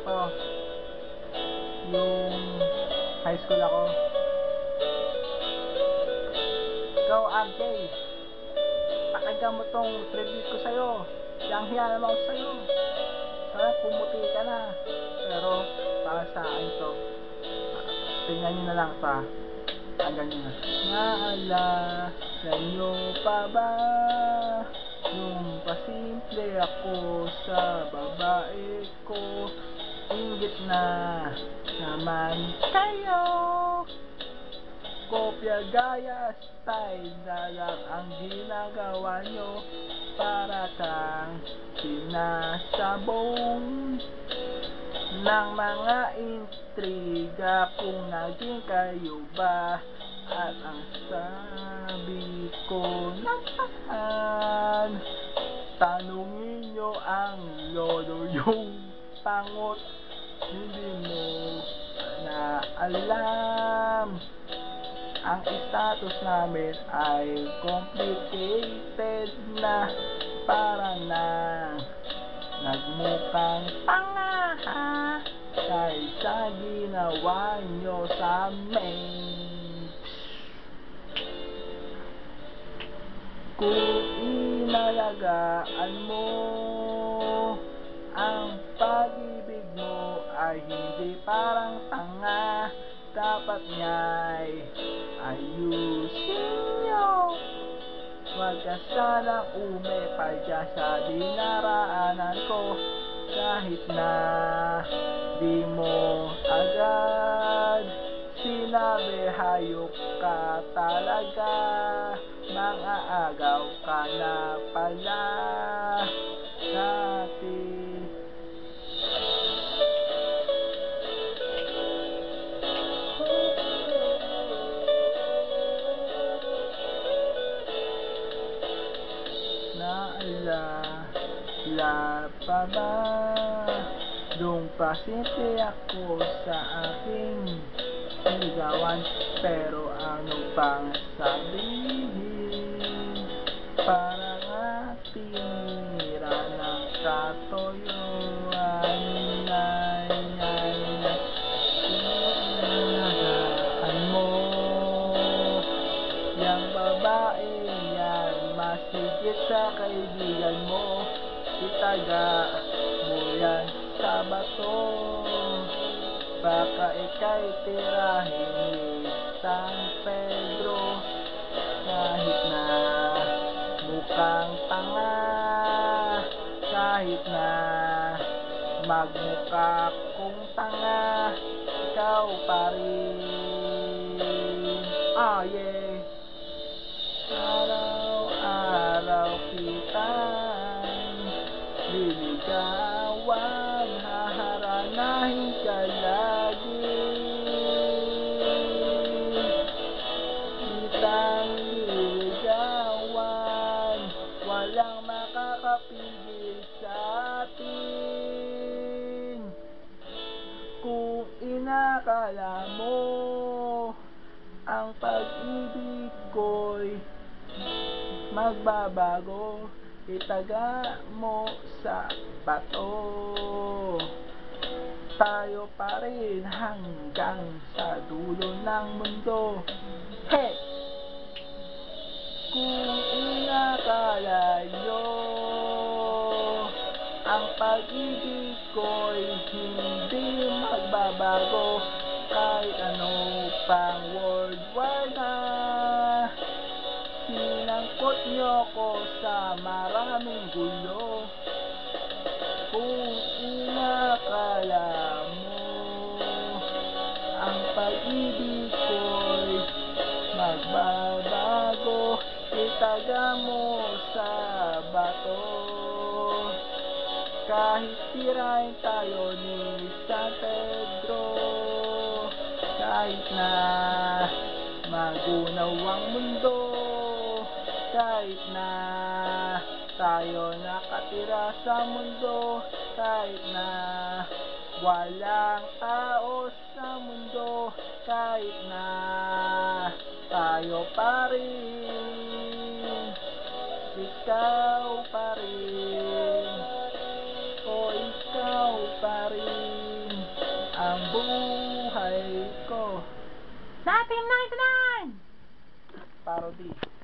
ako, yung high school ako. Ikaw, RJ, pakinggan mo tong tribute ko sa'yo. Hiyang-hiya naman ako sa'yo. Sana pumuti ka na. Pero, para sa akin to. Tingnan nyo na lang pa. Hanggang nyo na. Naalala nyo pa ba nung pasimple ako sa babae ko? Inggit na naman kayo. Kopya gaya style na lang ang ginagawa nyo. Para kang sinasabong ng mga intriga kung naging kayo ba. At ang sabi ko naman, tanungin nyo ang lolo yung pangot. Hindi mo na alam. Ang status namin ay complicated na, parang nagmukhang tanga dahil sa ginawa nyo sa amin. Kung inalagaan mo ang pag-ibig mo ay hindi parang tanga. Dapat nga'y ayusin nyo. Huwag ka sanang umepal dyan sa dinaraanan ko. Kahit na di mo agad sinabi, hayop ka talaga. Mga agaw ka na pala natin. Naalala pa ba nung pasimple ako sa aking sigawan? Pero ano pang sabihin, para nga tinira ng katoyoan. Sinagaan mo yang babae yan, masigit sa kaibigan mo. Itaga mo yan sa bato. Baka ika'y tirahin ni San Pedro. Kahit na mukhang tanga, kahit na magmukha kong tanga, ikaw pa rin. Yeah. Araw-araw kitang liligawan, haharanahin ka lagi. Kitang liligawan, walang makakapigil sa atin. Kung inakala mo ang pag-ibig ko'y magbabago, itaga mo sa bato. Tayo pa rin hanggang sa dulo ng mundo. Hey! Kung inakala nyo ang pag-ibig ko'y hindi magbabago, kahit ano pang world war na, sinangkot nyo ko sa maraming gulo. Kung inakala mo ang pag-ibig ko'y magbabago, itaga mo sa bato. Kahit tirahin tayo ni San Pedro, kahit na magunaw ang mundo, kahit na tayo nakatira sa mundo, kahit na walang tao sa mundo, kahit na tayo pa rin, ikaw pa rin, o ikaw pa rin. ang buhay ko. Sa ating 99! Parody.